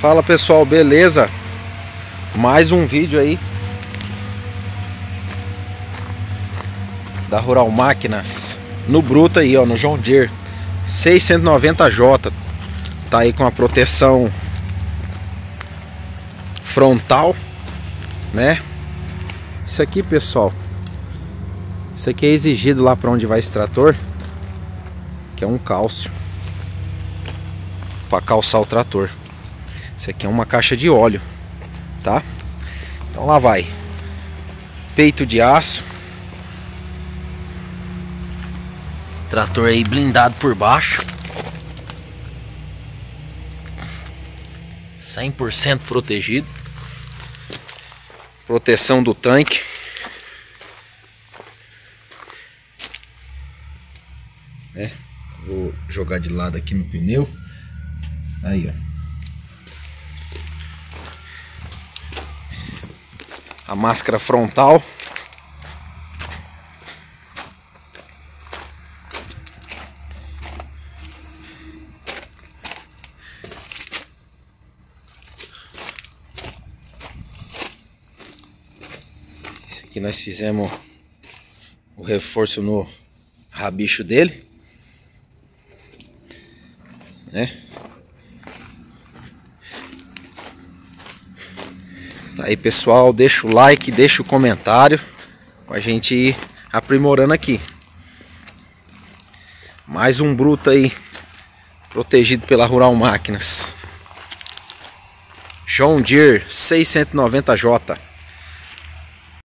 Fala pessoal, beleza? Mais um vídeo aí da Rural Máquinas no bruto aí, ó, no John Deere 690J. Tá aí com a proteção frontal, né? Isso aqui, pessoal, isso aqui é exigido lá para onde vai esse trator, que é um cálcio para calçar o trator. Isso aqui é uma caixa de óleo, tá? Então lá vai peito de aço, trator aí blindado por baixo, 100% protegido, proteção do tanque, né? Vou jogar de lado aqui no pneu, aí ó, a máscara frontal, esse aqui nós fizemos o reforço no rabicho dele, né? Tá aí pessoal, deixa o like, deixa o comentário pra gente ir aprimorando aqui. Mais um bruto aí protegido pela Rural Máquinas, John Deere 690J.